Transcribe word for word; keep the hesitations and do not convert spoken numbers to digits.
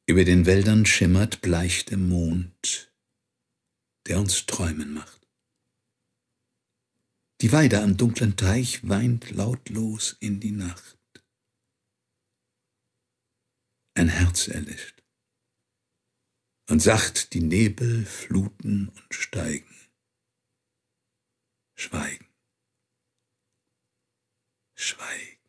Über den Wäldern schimmert bleich der Mond, der uns träumen macht. Die Weide am dunklen Teich weint lautlos in die Nacht. Ein Herz erlischt, und sacht die Nebel fluten und steigen. Schweigen, schweigen.